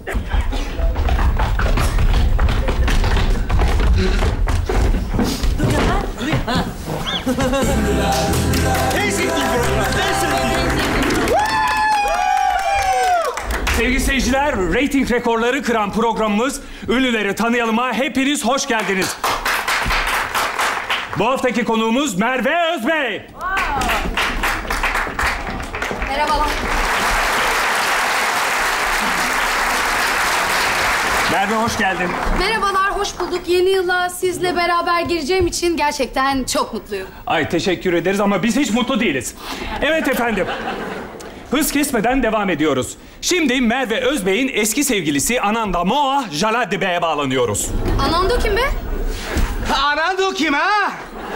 Sevgili seyirciler, reyting rekorları kıran programımız Ünlüleri Tanıyalım'a hepiniz hoş geldiniz. Bu haftaki konuğumuz Merve Özbey. Merhabalar. Merve hoş geldin. Merhabalar, hoş bulduk. Yeni yıla sizle beraber gireceğim için gerçekten çok mutluyum. Ay teşekkür ederiz ama biz hiç mutlu değiliz. Evet efendim. Hız kesmeden devam ediyoruz. Şimdi Merve Özbey'in eski sevgilisi Ananda Moa Jaladibe'ye bağlanıyoruz. Ananda kim be? Ananda kim ha?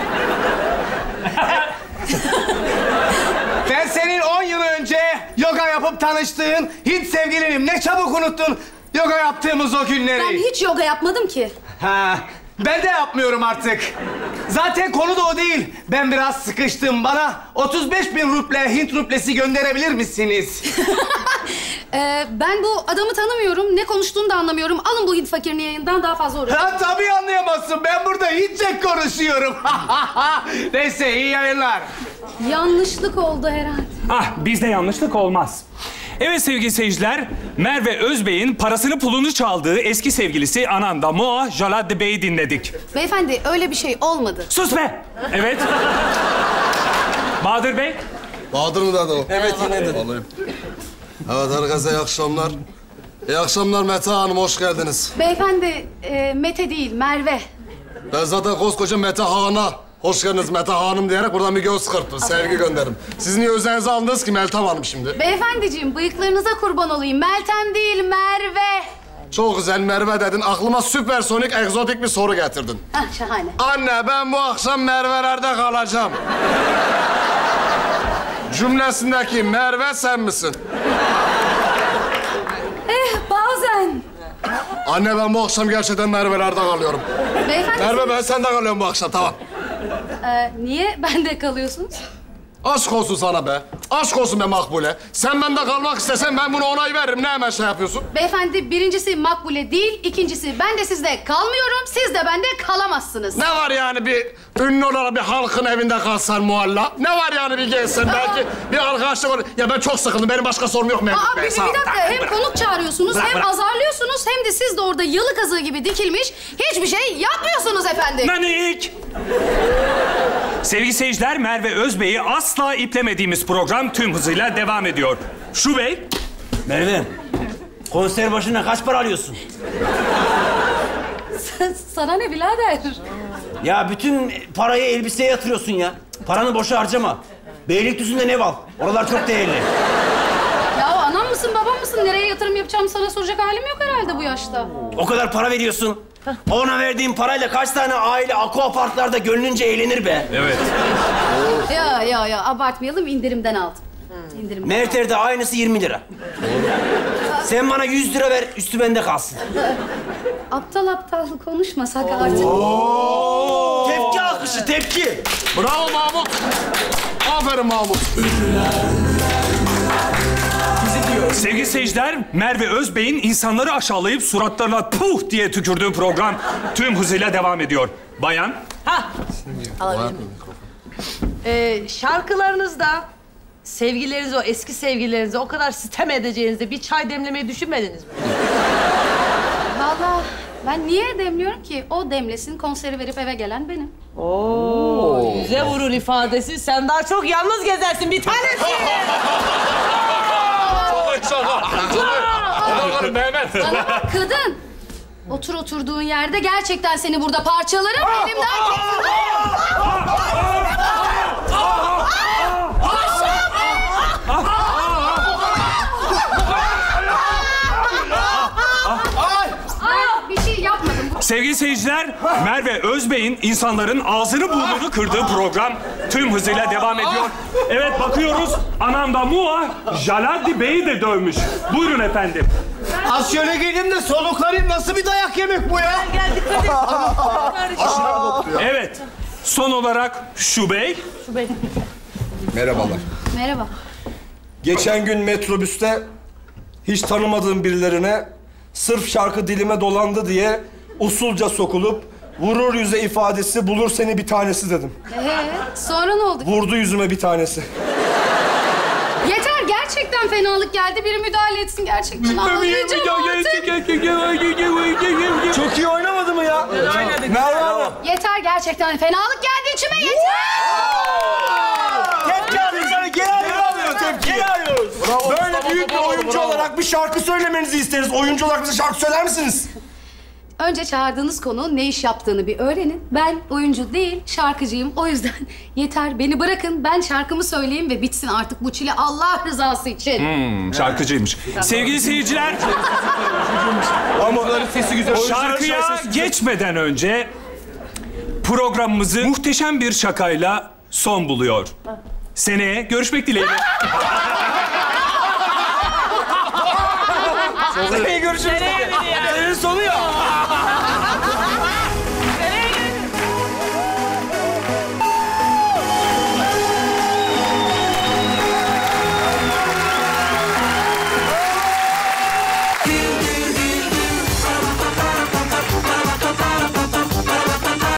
Ben senin 10 yıl önce yoga yapıp tanıştığın Hint sevgilinim. Ne çabuk unuttun yoga yaptığımız o günleri. Ben hiç yoga yapmadım ki. Ha, ben de yapmıyorum artık. Zaten konu da o değil. Ben biraz sıkıştım. Bana 35.000 ruble Hint rublesi gönderebilir misiniz? Ben bu adamı tanımıyorum. Ne konuştuğunu da anlamıyorum. Alın bu Hint fakirini yayından, daha fazla uğraşın. Ha, tabii anlayamazsın. Ben burada Hintçe konuşuyorum. Neyse, iyi yayınlar. Yanlışlık oldu herhalde. Ah, bizde yanlışlık olmaz. Evet sevgili seyirciler, Merve Özbey'in parasını pulunu çaldığı eski sevgilisi Ananda Moa Jaladibe'yi dinledik. Beyefendi, öyle bir şey olmadı. Sus be! Evet. Bahadır Bey. Bahadır mı dedi o? Evet, yine de. Alayım. Evet, herkese iyi akşamlar. İyi akşamlar Mete Hanım, hoş geldiniz. Beyefendi, Mete değil, Merve. Ben zaten koskoca Mete Han'a hoş geldiniz Mete Hanım diyerek buradan bir göz kırptım, sevgi gönderim. Siz niye üzerinize aldınız ki Meltem Hanım şimdi? Beyefendiciğim, bıyıklarınıza kurban olayım. Meltem değil, Merve. Çok güzel Merve dedin, aklıma süpersonik, egzotik bir soru getirdin. Ah, şahane. Anne, ben bu akşam Merve'lerde kalacağım. Cümlesindeki Merve sen misin? Bazen. Anne, ben bu akşam gerçekten Merve'lerde kalıyorum. Beyefendi, Merve, ben sende kalıyorum bu akşam, tamam. niye bende kalıyorsunuz? Aşk olsun sana be. Aşk olsun be Makbule. Sen bende kalmak istesen ben buna onay veririm. Ne hemen şey yapıyorsun? Beyefendi, birincisi Makbule değil, ikincisi ben de sizde kalmıyorum, siz de bende kalamazsınız. Ne var yani bir ünlü olarak bir halkın evinde kalsan mualla? Ne var yani bir gelsen belki bir arkadaşlık olur. Ya ben çok sıkıldım. Benim başka sorum yok Mehmet Bey. Bir dakika, hem konuk çağırıyorsunuz, hem bırak. azarlıyorsunuz, hem de siz de orada yalı kazığı gibi dikilmiş hiçbir şey yapmıyorsunuz efendim. Nanik! Sevgili seyirciler, Merve Özbey'i asla iplemediğimiz program tüm hızıyla devam ediyor. Şu Bey. Merve, konser başına kaç para alıyorsun? Sana ne birader? Ya bütün parayı elbiseye yatırıyorsun ya. Paranı boşa harcama. Beylikdüzü'nde ne var? Oralar çok değerli. Ya anam mısın, babam mısın? Nereye yatırım yapacağımı sana soracak halim yok herhalde bu yaşta. O kadar para veriyorsun. Ona verdiğin parayla kaç tane aile aquaparklarda gönlünce eğlenir be. Evet. Ya abartmayalım, indirimden aldım. İndirimden. Merter'de aynısı 20 lira. Sen bana 100 lira ver, üstü bende kalsın. Aptal aptal konuşmasak artık. Tepki alkışı, tepki. Bravo Mahmut. Aferin Mahmut. Sevgili seyirciler, Merve Özbey'in insanları aşağılayıp suratlarına puh diye tükürdüğü program tüm hızıyla devam ediyor. Bayan. Şarkılarınızda sevgililerinize, o eski sevgililerinize o kadar sitem edeceğinizde bir çay demlemeyi düşünmediniz mi? Vallahi ben niye demliyorum ki? O demlesin, konseri verip eve gelen benim. Bize vurur ifadesi. Sen daha çok yalnız gezersin bir tanesi. Mehmet. Bana bak kadın. Otur oturduğun yerde, gerçekten seni burada parçalarım. Elimden bir şey yapmadım. Sevgili seyirciler, Merve Özbey'in insanların ağzını burnunu kırdığı program tüm hızıyla devam ediyor. Evet, bakıyoruz. Ananda Moa Jaladibe'yi de dövmüş. Buyurun efendim. Az şöyle geleyim de soluklarım. Nasıl bir dayak yemek bu ya? Gel dikkat et. Evet, son olarak Şu Bey. Merhabalar. Merhaba. Geçen gün metrobüste hiç tanımadığım birilerine Sırf şarkı dilime dolandı diye usulca sokulup vurur yüze ifadesi bulur seni bir tanesi dedim. Sonra ne oldu? Vurdu yüzüme bir tanesi. Yeter, gerçekten fenalık geldi. Biri müdahale etsin gerçekten. Ağlayacağım artık. Çok iyi oynamadı mı ya? Merve Hanım. Yeter, gerçekten fenalık geldi içime, yeter. Tepki alıyoruz sana, geri alıyoruz tepki. Geri alıyoruz. Böyle büyük bir oyuncu olarak bir şarkı söylemenizi isteriz. Oyuncu olarak bize şarkı söyler misiniz? Önce çağırdığınız konu ne iş yaptığını bir öğrenin. Ben oyuncu değil, şarkıcıyım. O yüzden yeter, beni bırakın. Ben şarkımı söyleyeyim ve bitsin artık bu çile Allah rızası için. Şarkıcıymış. Sevgili seyirciler, Ama sesi güzel. şarkıya geçmeden önce programımızı muhteşem bir şakayla son buluyor. Seneye görüşmek dileğiyle. Seneye görüşürüz. Senin sonu ya.